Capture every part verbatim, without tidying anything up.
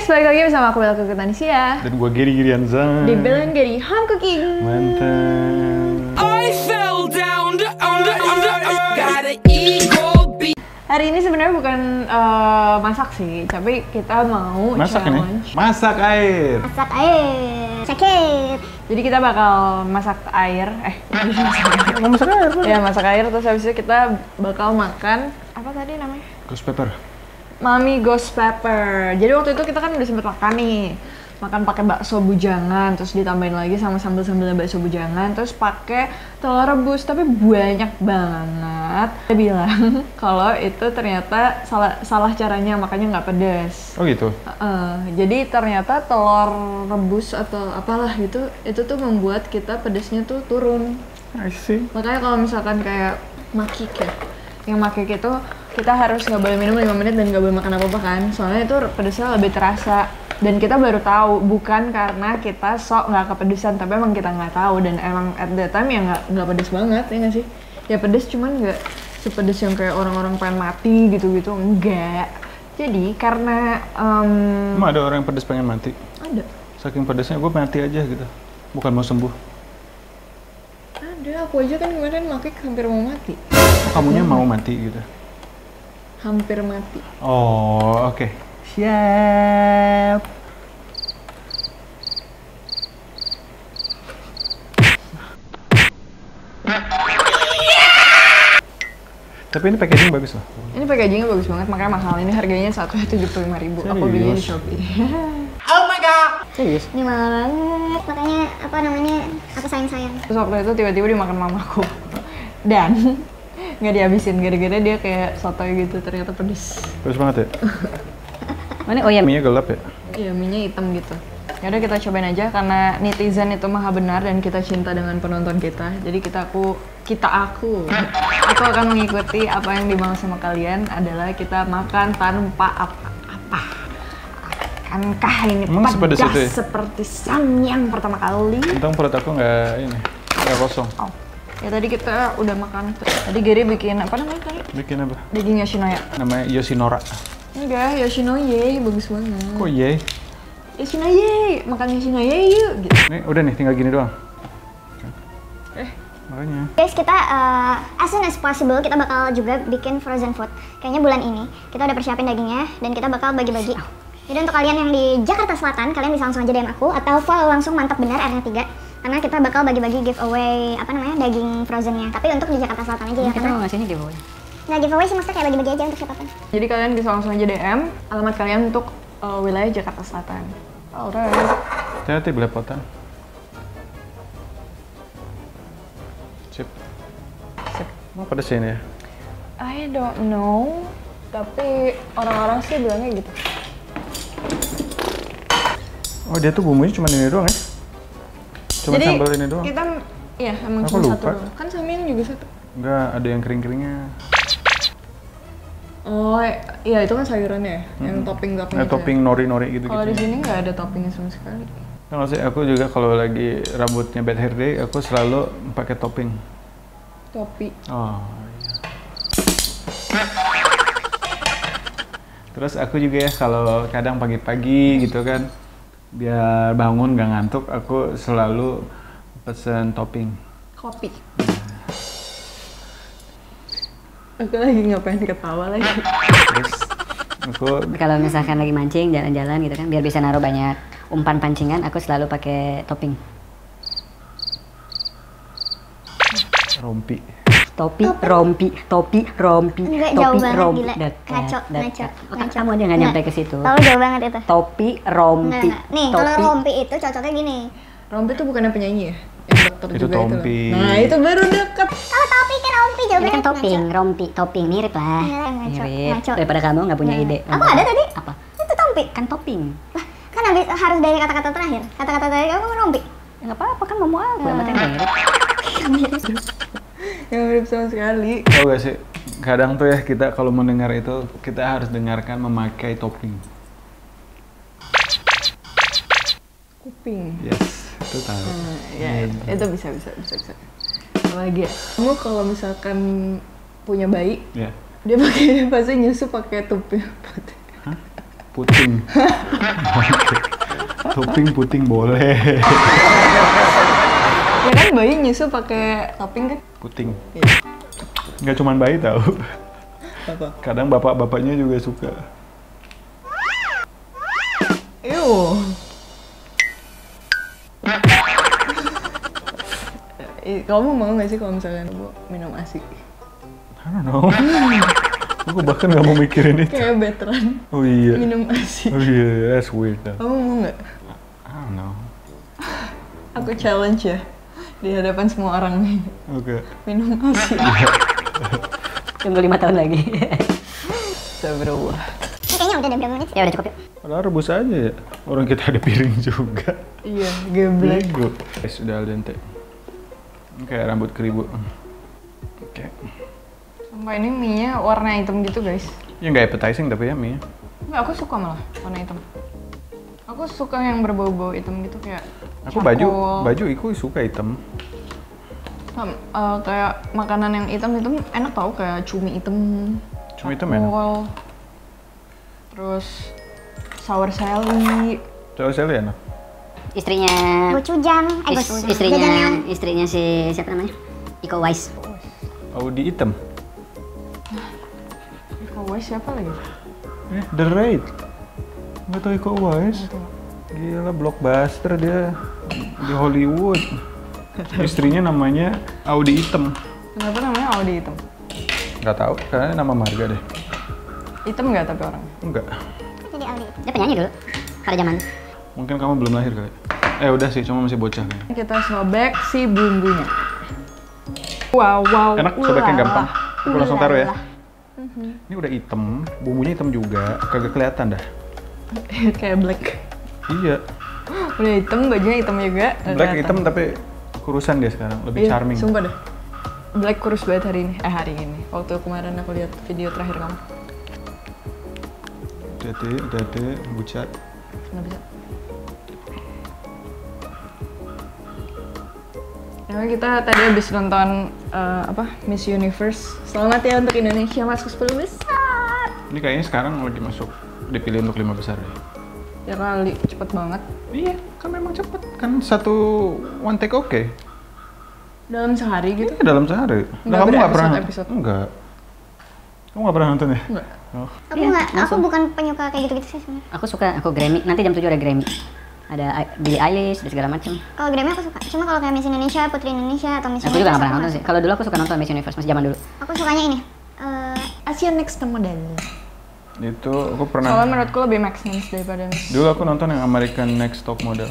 guys, balik lagi bersama aku Bella Cooking Tanisha. Dan gue Gary Girianza. Di Bella and Gary Home Cooking. Mantap. I fell down the, on the, on the earth. Got an ego beat. Hari ini sebenarnya bukan uh, masak sih, tapi kita mau Masak challenge. ini? Masak air. Masak air, sakit. Jadi kita bakal masak air, eh Mau masak air apa? ya masak air terus habis itu kita bakal makan apa tadi namanya? Ghost pepper. Mami Ghost Pepper. Jadi waktu itu kita kan udah sempet makan nih, makan pakai bakso bujangan, terus ditambahin lagi sama sambal-sambalnya bakso bujangan, terus pakai telur rebus, tapi banyak banget. Dia bilang kalau itu ternyata salah salah caranya, makanya nggak pedas. Oh gitu? Uh, jadi ternyata telur rebus atau apalah gitu, itu tuh membuat kita pedasnya tuh turun. I see. Makanya kalau misalkan kayak makik ya, yang makik itu kita harus nggak boleh minum lima menit dan nggak boleh makan apa-apa kan, soalnya itu pedasnya lebih terasa. Dan kita baru tahu, bukan karena kita sok nggak kepedesan, tapi emang kita nggak tahu. Dan emang at that time ya nggak nggak pedes banget, ya nggak sih? Ya pedes, cuman nggak sepedes yang kayak orang-orang pengen mati gitu-gitu, enggak. Jadi karena um, Emang ada orang yang pedes pengen mati? ada Saking pedesnya gue mati aja gitu. Bukan mau sembuh. ada aku aja kan kemarin makik hampir mau mati. Oh, kamunya mau mati gitu? Hampir mati. Oh, oke. Okay. Siap. Tapi ini packaging bagus loh. Ini packagingnya bagus banget, makanya mahal. Ini harganya satunya tujuh puluh lima ribu. Aku belinya di Shopee. Oh my god. Serius? Ini mahal banget, makanya apa namanya, aku sayang-sayang. Terus waktu itu tiba-tiba dimakan mamaku. Dan nggak dihabisin, gara-gara dia kayak sotoy gitu, ternyata pedes. Bagus banget ya? Mana? Oh ya, Mie gelap ya? iya, minyak hitam gitu. Yaudah kita cobain aja, karena netizen itu maha benar dan kita cinta dengan penonton kita. Jadi kita aku, kita aku, aku akan mengikuti apa yang dimau sama kalian adalah kita makan tanpa apa-apa. Akankah ini Emang sepedes pedas itu ya? seperti samyang pertama kali? Untung perut aku nggak ini, nggak kosong. Oh. Ya tadi kita udah makan. Tadi Gary bikin apa namanya tadi? Bikin apa? Daging Yoshinoya. Namanya Yoshinora. Enggak, Yoshinoye, bagus banget. Kok ye? Yoshinoye, makan Yoshinoye yuk. Gitu. Nih udah nih, tinggal gini doang. Eh, Makanya. Guys, kita uh, as soon as possible kita bakal juga bikin frozen food. Kayaknya bulan ini kita udah persiapin dagingnya dan kita bakal bagi-bagi. Jadi untuk kalian yang di Jakarta Selatan, kalian bisa langsung aja D M aku atau follow langsung Mantap Benar R N tiga. Karena kita bakal bagi-bagi giveaway apa namanya daging frozennya. Tapi untuk di Jakarta Selatan aja ya. Kita mau ngasihnya giveaway. Nggak giveaway sih, maksudnya kayak bagi-bagi aja untuk siapapun. jadi kalian bisa langsung aja D M alamat kalian untuk uh, wilayah Jakarta Selatan. Alright. Hati-hati belepotan. Sip. Sip. Mau pedes ini ya? I don't know, tapi orang-orang sih bilangnya gitu. Oh dia tuh bumbunya cuma ini doang ya? Cuma Jadi sambal ini doang? kita, iya emang Aku cuma lupa. satu doang. Kan samyang juga satu. Enggak, ada yang kering-keringnya. Oh, iya itu kan sayurannya ya, yang topping-topping Nah, itu topping ya? nori-nori gitu-gitu. Kalau di sini nggak ada toppingnya sama sekali. Kalau sih aku juga kalau lagi rambutnya bad hair day, aku selalu pakai topping. Topi. Oh iya. Terus aku juga ya kalau kadang pagi-pagi gitu kan, biar bangun gak ngantuk, aku selalu pesen topping. Kopi. Aku lagi ngapain ketawa lagi. Terus aku Kalau misalkan lagi mancing, jalan-jalan gitu kan, biar bisa naruh banyak umpan pancingan, aku selalu pakai topping. rompi. Topi, rompi, topi, rompi, Enggak, topi, jauh banget, rompi. gila. Dekat, Ngaco, dekat. ngaco, Oh, ngaco. kamu aja nggak nyampe ke situ. Tahu jauh banget itu. Topi, Enggak, rompi, enggak. Nih, kalau topi. rompi itu cocoknya gini. Rompi itu bukannya penyanyi ya? Yang dokter Itu juga Tompi. itu. Nah, itu baru deket. Kalau topi kan rompi jauh Ini banget. kan topping, Ngaco. rompi, topping mirip lah. Iya, ngaco, Mirip. ngaco. Daripada kamu nggak punya ide. Aku ada tadi. Apa? Itu topi. Kan topping. Lah, kan habis harus dari kata-kata terakhir. Kata-kata terakhir kamu rompi. Ya nggak apa-apa kan mau aku yang penting mirip. Yang mirip sama sekali. Tahu gak sih, kadang tuh ya kita kalau mendengar itu kita harus dengarkan memakai topping. Kuping. Yes, itu tahu. Nah, ya, itu bisa, bisa, bisa, bisa. Apa lagi ya? Kamu kalau misalkan punya bayi, Ya. dia pakai pasti nyusu pakai tupi putih. Puting. Oke. Topping puting boleh. Ya kan bayi nyusu pakai topping kan? Puting. Iya. Nggak cuman bayi tahu. Apa? Kadang bapak-bapaknya juga suka. Ew. Eh, Kamu mau nggak sih kalau misalnya ibu minum ASI? I don't know. Aku bahkan nggak mau mikirin itu. Kayak veteran Oh iya. minum ASI. Oh iya, that's weird. Though. Kamu mau nggak? I don't know. Aku challenge ya di hadapan semua orang nih. Oke. Minum ASI. Tunggu lima tahun lagi. Astagfirullah. Ini kayaknya udah ada berapa menit? Ya udah cukup yuk. Padahal rebus aja ya. Orang kita ada piring juga. Iya, geblek. Bego. Guys, sudah al dente. Kayak rambut keribu. Oke. Sumpah ini mie-nya warna hitam gitu guys. Ya nggak appetizing tapi ya mie. Enggak, aku suka malah warna hitam. Aku suka yang berbau-bau hitam gitu kayak Aku charcoal. baju baju iku suka hitam. Nah, eh, kayak makanan yang hitam-hitam enak tau, kayak cumi hitam. Cumi hitam enak. charcoal, terus sour sally. Coba saya lihat enak. Istrinya Gochujang, eh is- gochujang. istrinya Jajanan. istrinya si siapa namanya? Iko Uwais. Audi hitam. Iko Uwais siapa lagi? Eh, The Raid. Nggak tahu Iko Uwais. Gila, blockbuster dia di Hollywood. Istrinya namanya Audi hitam. Kenapa namanya Audi hitam? Nggak tahu, karena nama marga deh. Hitam nggak tapi orang? Enggak. Jadi Aldi. Dia penyanyi dulu pada zaman. Mungkin kamu belum lahir kali. Eh udah sih, cuma masih bocah kayaknya. Kita sobek si bumbunya. Wow, wow. Enak, sobeknya ulala, gampang. Aku langsung taruh ya. ulala. Ini udah hitam, bumbunya hitam juga, kagak kelihatan dah. Kayak black. Iya, Udah hitam, bajunya hitam juga. nggak black kelihatan. hitam tapi kurusan dia sekarang, lebih Iya, charming. Sumpah deh. Black kurus banget hari ini. Eh hari ini. Waktu kemarin aku lihat video terakhir kamu. Hati-hati, hati-hati, bucat. Nggak bisa. Ya, kita tadi habis nonton eh, apa Miss Universe. Selamat ya untuk Indonesia masuk sepuluh besar. Ini kayaknya sekarang lagi masuk, dipilih untuk lima besar ya. Ya kali, cepet banget. Iya, kan memang cepet. Kan satu one take oke. Dalam sehari gitu. Iya, dalam sehari. Nggak Nah, kamu nggak pernah? berepisode-episode? Enggak. Kamu nggak pernah nonton ya? Enggak. Oh. Aku Iya, nggak, aku langsung. bukan penyuka kayak gitu-gitu sih sebenarnya. Aku suka, aku Grammy. Nanti jam tujuh ada Grammy. Ada I- Billie Eilish dan segala macam. Kalau Grammy aku suka. Cuma kalau kayak Miss Indonesia, Putri Indonesia atau Miss Aku juga Universe, nggak pernah aku nonton nggak sih. Kalau dulu aku suka nonton Miss Universe masih zaman dulu. suka. Aku sukanya ini. Eh, Asia Next Model. Itu aku pernah. Soalnya menurutku lebih make sense daripada Miss. Dulu aku nonton yang American Next Top Model.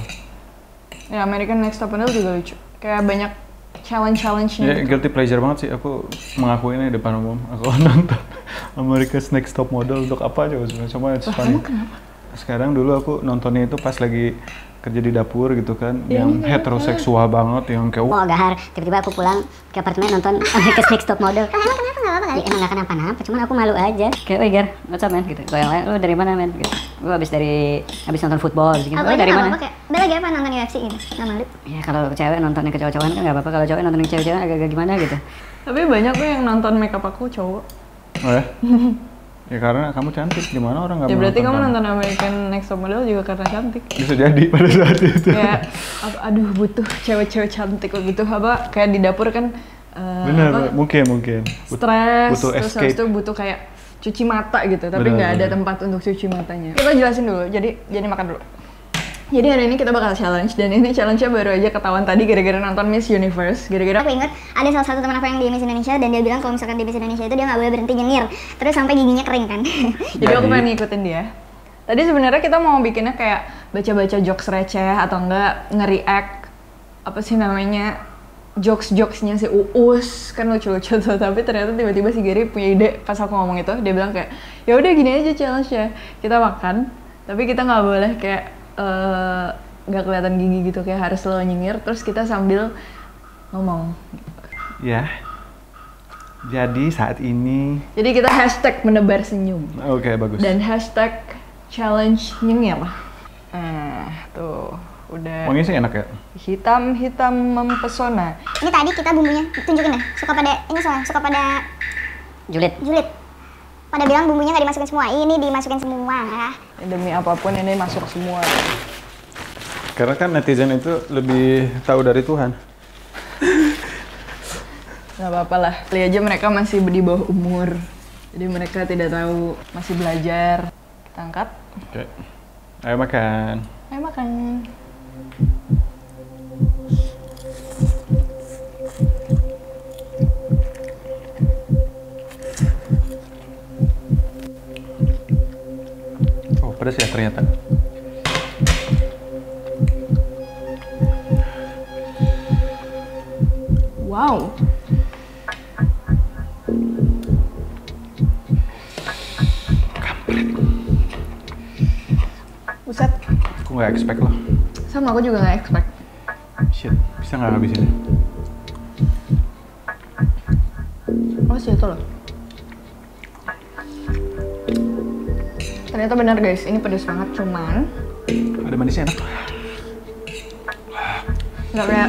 Ya American Next Top Model juga lucu. Kayak banyak challenge-challenge-nya Ya, gitu. guilty pleasure banget sih. Aku mengakui ini di depan umum. Aku nonton America's Next Top Model untuk apa coba sebenarnya. Cuma it's funny. Sekarang dulu aku nontonnya itu pas lagi kerja di dapur gitu kan, Iya, yang iya, heteroseksual banget, yang kayak Mau gahar, tiba-tiba aku pulang ke apartemen nonton America's Next Top Model. Emang kenapa nggak apa-apa kali? Ya, emang gak kenapa-napa, cuman aku malu aja. Kayak, wih Gar, what's up man? Gitu. Kalau yang lain, lu dari mana men? Gitu. Gue abis dari, abis nonton football gitu. Aku Lu aja dari nggak mana? apa-apa kayak, Bella lagi apa nonton U F C gitu? Nggak malu. Ya kalau cewek nontonnya ke cowok-cowokan kan gak apa-apa. Kalau cowok nonton ke cewek-cewek agak-agak gimana gitu. Tapi banyak tuh yang nonton makeup aku cowok. oh ya? Ya karena kamu cantik, gimana orang nggak Ya mau berarti kamu kamu? nonton American Next Top Model juga karena cantik. Bisa jadi pada saat itu. Kayak apa, aduh butuh cewek-cewek cantik gitu apa kayak di dapur kan eh, Bener, apa, mungkin mungkin. But- stres butuh terus escape. habis itu butuh kayak cuci mata gitu tapi Bener, nggak ada bener. tempat untuk cuci matanya. Kita jelasin dulu, jadi jadi makan dulu. Jadi hari ini kita bakal challenge dan ini challenge-nya baru aja ketahuan tadi gara-gara nonton Miss Universe. Gara-gara Aku ingat ada salah satu teman aku yang di Miss Indonesia dan dia bilang kalau misalkan di Miss Indonesia itu dia nggak boleh berhenti nyengir terus sampai giginya kering kan. jadi aku Jadi- pengen ngikutin dia. Tadi sebenarnya kita mau bikinnya kayak baca-baca jokes receh atau enggak nge-react apa sih namanya jokes-jokesnya si Uus kan lucu-lucu tuh tapi ternyata tiba-tiba si Gary punya ide pas aku ngomong itu dia bilang kayak ya udah gini aja challenge ya kita makan tapi kita nggak boleh kayak eh, nggak kelihatan gigi gitu kayak harus selalu nyengir terus kita sambil ngomong. Ya. Jadi saat ini, Jadi kita hashtag menebar senyum oke bagus. dan hashtag challenge nyengir. Nah tuh udah Wanginya sih enak ya. hitam-hitam mempesona. Ini tadi kita bumbunya tunjukin deh. Suka pada ini soalnya suka pada Julid. julid. pada bilang bumbunya nggak dimasukin semua, ini dimasukin semua. Demi apapun ini masuk semua. Karena kan netizen itu lebih tahu dari Tuhan. Gak apa-apa lah, lihat aja mereka masih di bawah umur. Jadi mereka tidak tahu, masih belajar. Kita angkat. Oke. Ayo makan. Ayo makan. Oh, pedas ya ternyata. Wow. Buset. Aku nggak expect loh. Sama aku juga nggak expect. Shit, bisa nggak habisin? Oh sih itu loh. Ternyata benar guys, ini pedas banget cuman Ada manisnya enak. nggak kayak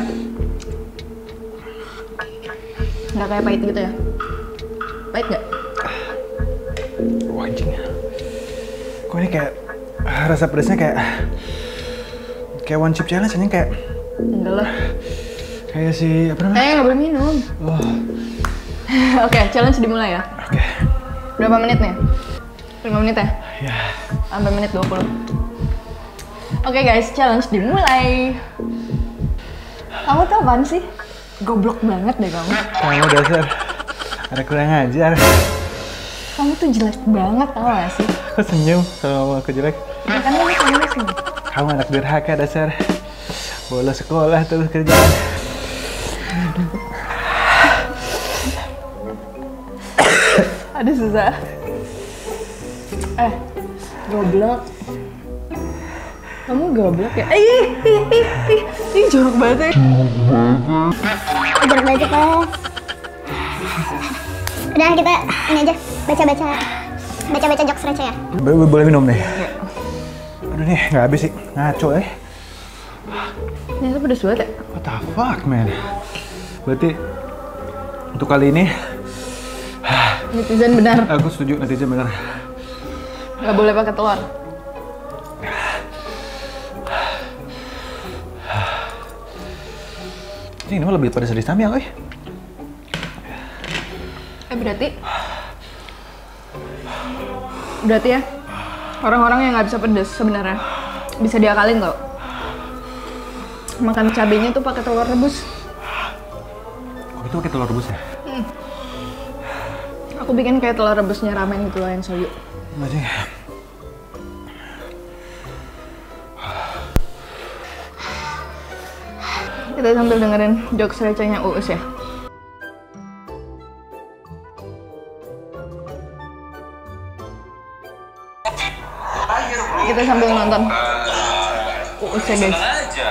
nggak kayak pahit gitu ya. Pahit nggak? Wah anjing. Kok ini kayak rasa pedasnya kayak kayak one chip challenge aja kayak Enggak lah. kayak si apa namanya? Eh nggak boleh minum. Oh. Oke, challenge dimulai ya. Oke. Berapa menit nih? lima menit ya? Ya. Sampai menit dua puluh. Oke guys, challenge dimulai. Kamu tuh apaan sih? Goblok banget deh kamu. Kamu dasar ada kurang ajar. Kamu tuh jelek banget tau gak sih? Kok senyum sama aku jelek? Ya kan ini kamu sih. Kamu anak durhaka dasar. Bolos sekolah terus kerjaan. Ada susah. Eh, goblok. Kamu goblok ya? Eh, ih, ih, ih, ih, ih, jorok banget ya. Jorok banget kan. Udah kita ini aja baca-baca baca-baca jokes receh ya. Boleh, boleh minum nih. Aduh nih nggak habis sih, ngaco eh. Ini tuh pedes banget ya. What the fuck man? Berarti untuk kali ini Netizen benar. aku setuju netizen benar. Gak boleh pakai telur. Ini mah lebih pada sedih Tamiya, oi. Eh berarti Berarti ya orang-orang yang nggak bisa pedes sebenarnya bisa diakalin tau. Makan cabenya tuh pakai telur rebus. Oh, itu pakai telur rebus ya? Hmm. Aku bikin kayak telur rebusnya ramen gitu loh yang soyu. Anjing. Kita sambil dengerin jokes recehnya Uus ya. Kita sambil nonton Uus ya guys.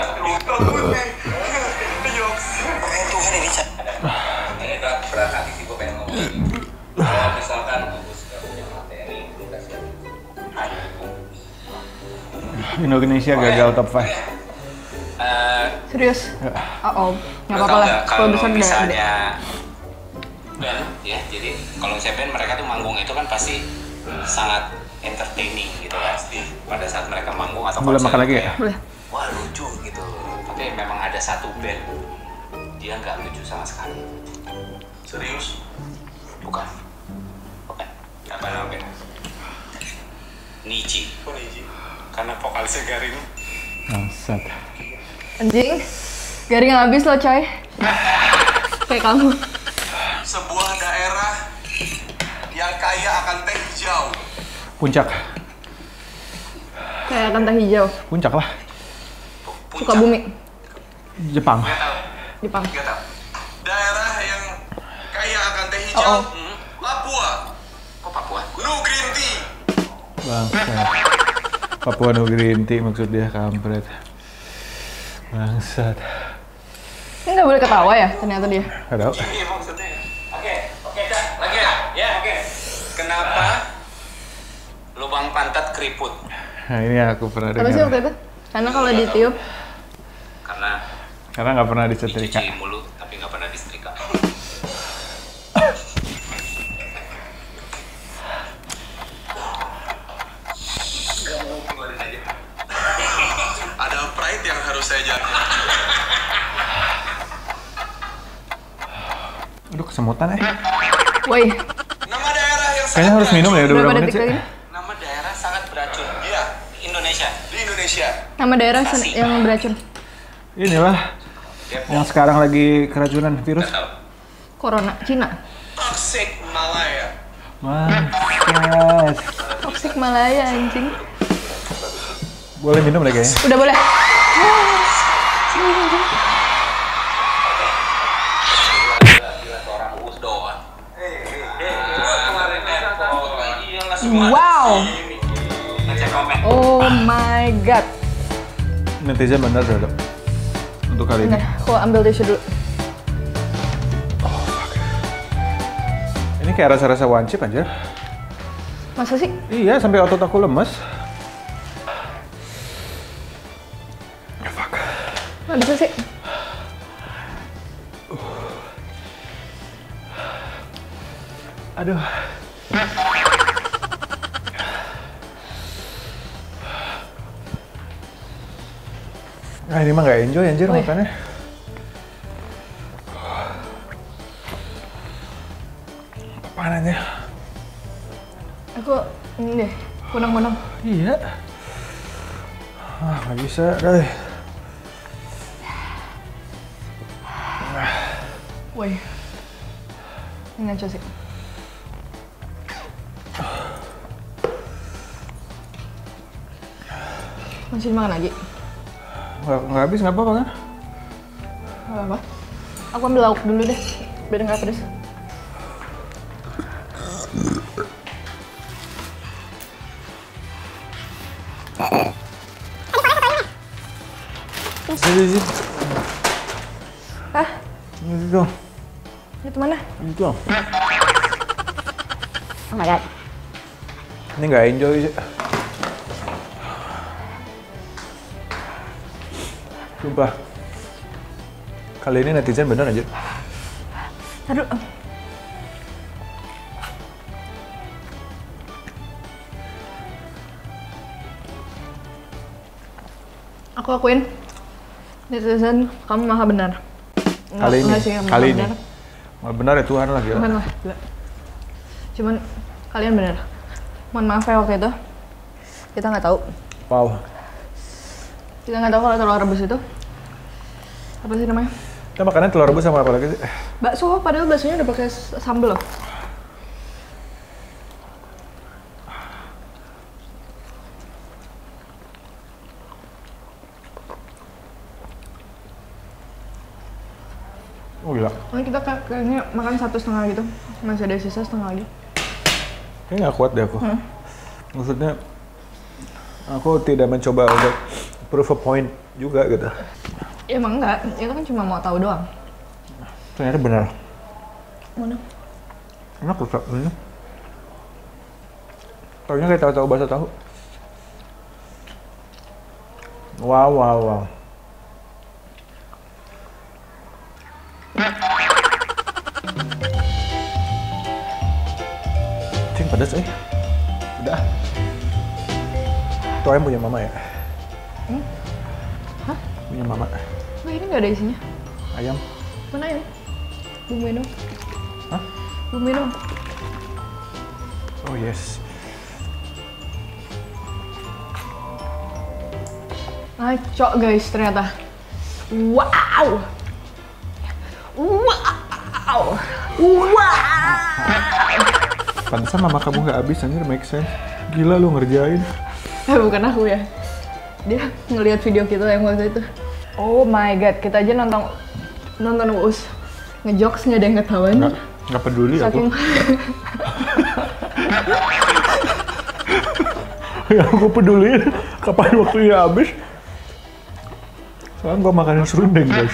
Indonesia gagal top lima. Serius? Oh, oh. Nggak apa-apa lah. Kalau besar udah misalnya band ya, jadi kalau misalnya band mereka tuh manggung itu kan pasti sangat entertaining gitu kan pada saat mereka manggung atau Boleh konser makan lagi ya? kayak, Boleh. wah lucu gitu, tapi memang ada satu band dia nggak lucu sama sekali. Serius? Bukan. Bukan. Apa namanya? Niji. Oh Niji. Karena vokalisnya Garing. Bangsat. Anjing, garing habis loh coy. Kayak kamu. Sebuah daerah yang kaya akan teh hijau. Puncak. Kayak akan teh hijau. Puncak lah. Sukabumi. Jepang. Gak tahu. Jepang. Gak tahu. Daerah yang kaya akan teh hijau. Oh, oh. Hmm. Papua. Kok Papua? No green tea. Bangsat. Papua New Green Tea maksud dia, kampret. Bangsat. Ini nggak boleh ketawa ya ternyata dia. Gak tau. Ini maksudnya. Oke, oke, Cak. Lagi ya? Ya, oke. Kenapa lubang pantat keriput? Nah ini aku pernah Apa sih waktu dengar. itu? Karena kalau ditiup, Karena Karena nggak pernah disetrika. dicuci mulut tapi nggak pernah disetrika. saya janji. Aduh kesemutan eh. Woi, Nama daerah yang sangat Kayaknya harus minum ya, udah berapa berapa menit detik sih? lagi? Nama daerah sangat beracun. Iya, Indonesia. di Indonesia. Nama daerah sen- yang beracun. Inilah yang sekarang lagi keracunan virus. Corona, Cina. Toxic Malaya. Mas, Toxic Malaya anjing. boleh minum lagi kayaknya. Udah boleh. Orang uus doang. Kemarin Apple. Iya langsung Wow. ngecek komen. Oh my god. Netizen benar dong untuk kali ini. Nah, aku ambil tisu dulu. Ini kayak rasa-rasa wancip aja. Masa sih? Iya, sampai otot aku lemes. Fuck. Nggak bisa sih. Aduh. Nah ini mah nggak enjoy anjir Woi. makannya. Apaan aja? Aku ini deh, kunang-kunang. Iya. Ah nggak bisa, deh. Woi. Ini ngaco sih. Masih makan lagi? Nggak nggak habis nggak apa-apa kan? Gak apa-apa. Aku ambil lauk dulu deh, biar nggak pedes. Sini sini. Ah, Ini dong. itu mana? Ini dong. Oh my god. Ini nggak enjoy sih. Sumpah. Kali ini netizen bener aja. Aduh. Aku akuin, netizen, kamu maha benar. Nggak- Kali ini, nggak sih, maha kali ini. benar. Malah benar ya Tuhan lah gila. Tuhan lah, gila. Cuman kalian benar. Mohon maaf ya waktu itu. Kita nggak tahu. Wow. Kita nggak tahu kalau telur rebus itu apa sih namanya? Kita makannya telur rebus sama apa lagi sih? Bakso, padahal baksonya udah pakai s- sambal loh. Oh gila. Ini kita kayak- kayaknya makan satu setengah gitu. Masih ada sisa setengah lagi. Kayaknya nggak kuat deh aku. Hmm. Maksudnya aku tidak mencoba untuk prove a point juga gitu. Ya emang enggak, itu kan cuma mau tahu doang. Ternyata benar. Mana? Enak loh Kak, ini. Taunya kayak tahu-tahu bahasa tahu. Wow, wow, wow. Cing pedas eh. Udah. Itu ayam punya mama ya? Hmm? Hah? Punya mama. Nah, ini nggak ada isinya. Ayam. Mana ini? Bumbuin dong. Hah? Bumbuin dong. Oh yes. Ngaco guys ternyata. Wow. Wow. Wow. Pantesan mama kamu nggak habis anjir, make sense. Gila lu ngerjain. Eh bukan aku ya. Dia ngelihat video kita yang waktu itu. Oh my god, kita aja nonton nonton Uus ngejokes nggak ada yang ketahuan. Nggak, nggak peduli Saking aku. Yang aku peduli kapan waktunya habis. Soalnya gua makanin serundeng guys.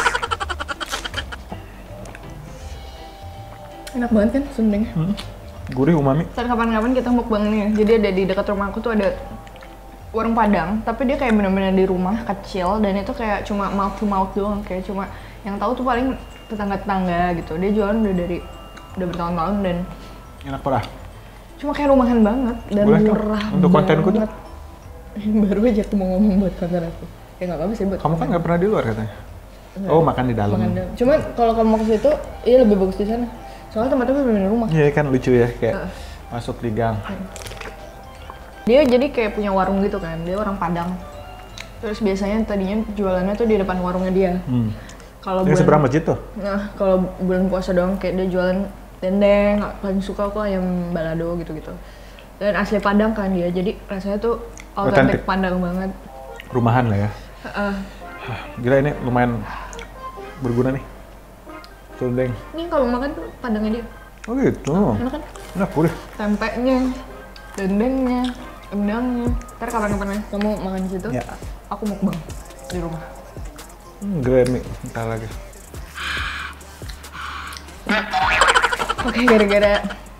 enak banget kan sundeng. Hmm. Gurih umami. Ntar kapan-kapan kita mukbang nih. Jadi ada di dekat rumah aku tuh ada warung Padang, tapi dia kayak benar-benar di rumah kecil dan itu kayak cuma mouth to mouth doang, kayak cuma yang tahu tuh paling tetangga-tetangga gitu. Dia jualan udah dari udah bertahun-tahun dan Enak parah. cuma kayak rumahan banget dan Boleh tuh, murah untuk kontenku tuh. banget. Baru aja aku mau ngomong buat konten aku. ya nggak apa-apa sih buat Kamu kan nggak pernah di luar katanya. Oh, makan di dalam. makan dalam. Cuma kalau kamu ke situ, iya lebih bagus di sana. Soalnya tempatnya bener-bener rumah. Iya kan lucu ya, kayak Uh. masuk di gang. Dia jadi kayak punya warung gitu kan, dia orang Padang. Terus biasanya tadinya jualannya tuh di depan warungnya dia. Hmm. Kalau Yang bulan, seberang masjid tuh? nah kalau bulan puasa doang kayak dia jualan dendeng, paling suka aku ayam balado gitu-gitu. Dan asli Padang kan dia, jadi rasanya tuh Otentik. autentik Padang banget. Rumahan lah ya. Heeh. Gila ini lumayan berguna nih. Dendeng. Ini kalau makan tuh Padangnya dia, Oh gitu. enak kan? Enak udah. Tempenya, dendengnya, rendangnya. Ntar kapan-kapan kamu makan di situ, Ya. aku mukbang di rumah. Hmm, Grammy, ntar lagi. Oke, gara-gara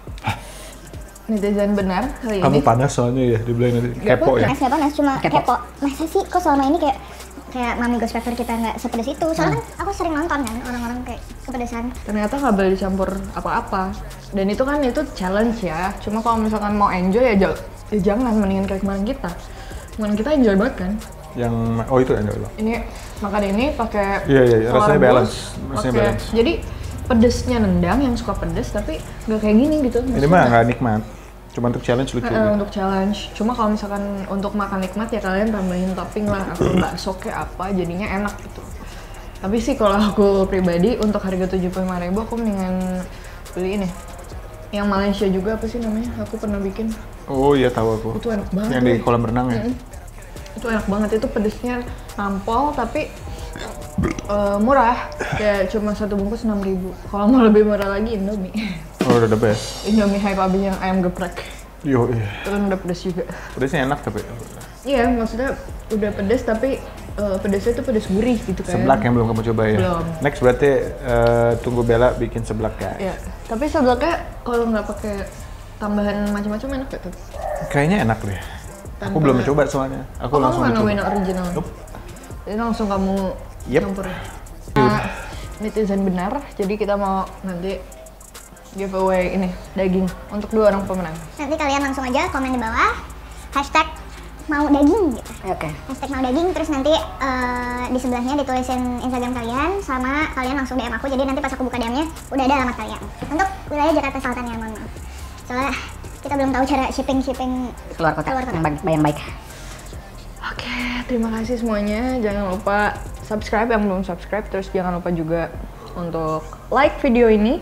netizen benar kali Kamu ini. panas soalnya ya, dibilang nanti kepo ya. Panas nggak panas, cuma Kepo. kepo. Masa sih kok selama ini kayak kayak Mami Ghost Pepper kita nggak sepedes itu? Soalnya kan aku sering nonton kan orang-orang kayak kepedesan. Ternyata nggak boleh dicampur apa-apa. Dan itu kan itu challenge ya. Cuma kalau misalkan mau enjoy ya, ja- ya jangan, mendingan kayak kemarin kita. Kemarin kita enjoy banget kan. Yang oh itu enak loh. Ini makan ini pakai Iya, iya, iya. telur Rasanya rebus, balance. Rasanya pakai- balance. Jadi pedesnya nendang yang suka pedes tapi nggak kayak gini gitu. Ini mah nggak nikmat. Cuma untuk challenge lucu. Eh, gitu. untuk challenge. Cuma kalau misalkan untuk makan nikmat ya kalian tambahin topping lah atau bakso kayak apa, jadinya enak gitu. Tapi sih kalau aku pribadi untuk harga tujuh puluh lima ribu aku mendingan beli ini. Yang Malaysia juga apa sih namanya? Aku pernah bikin. Oh iya tahu aku. Itu enak banget. Yang di kolam renang ya. Mm-mm. Itu enak banget, itu pedesnya nampol tapi eh, murah. Kayak cuma satu bungkus enam ribu. Kalau mau lebih murah lagi Indomie. Oh udah the best. Indomie hype abis yang ayam geprek. Yo iya. Itu kan udah pedes juga. Pedasnya enak tapi. Iya, maksudnya udah pedes tapi uh, pedesnya tuh pedes gurih gitu kan. Seblak yang belum kamu coba ya. Belum. Next berarti eh, tunggu Bella bikin seblak ya. Iya, tapi seblaknya kalau nggak pakai tambahan macam-macam enak gak tuh? Kayaknya enak deh. Aku Tanpa- belum coba soalnya. Aku Oh, langsung kamu nggak coba. nemuin original? Nope. Jadi langsung kamu Yep. campur. Nah, netizen benar, jadi kita mau nanti giveaway ini daging untuk dua orang pemenang. Nanti kalian langsung aja komen di bawah hashtag mau daging gitu. Oke. Hashtag mau daging, terus nanti eh, di sebelahnya ditulisin Instagram kalian, sama kalian langsung D M aku, jadi nanti pas aku buka D M-nya udah ada alamat kalian. Untuk wilayah Jakarta Selatan ya, mohon maaf. Soalnya kita belum tahu cara shipping-shipping Keluar kota. Keluar kota. Yang baik, yang baik. Oke, terima kasih semuanya. Jangan lupa subscribe yang belum subscribe, terus jangan lupa juga untuk like video ini.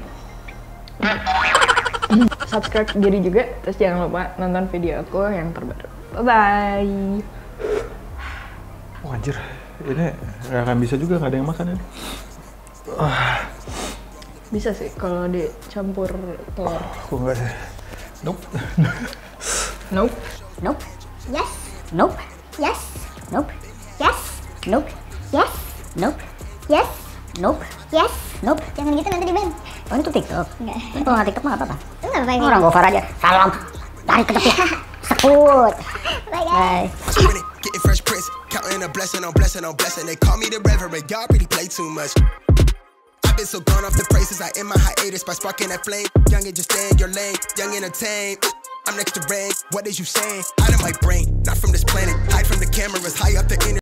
Subscribe diri juga, terus jangan lupa nonton video aku yang terbaru. Bye-bye. Wah anjir, ini nggak akan bisa juga nggak ada yang makan ini. Bisa sih kalau dicampur telur. Aku nggak sih. Nope. Nope. Nope. Yes, Nope. yes, Nope. yes, Nope. yes, Nope. yes, Nope. yes. Nope. Jangan gitu nanti di ban. Oh itu TikTok? Enggak. Ini kalau nggak TikTok mah nggak apa-apa. Itu nggak apa-apa. Orang Gofar aja. Salam. Tarik ke tepi. Sekut. Bye guys. Bye. Winning, getting fresh prints, counting a blessing on blessing on blessing. They call me the reverend, y'all really play too much. I've been so gone off the praises, I end my hiatus by sparking that flame. Young and just stay in your lane, young entertain. I'm next to rain, what is you saying? Out of my brain, not from this planet. Hide from the cameras, high up the internet.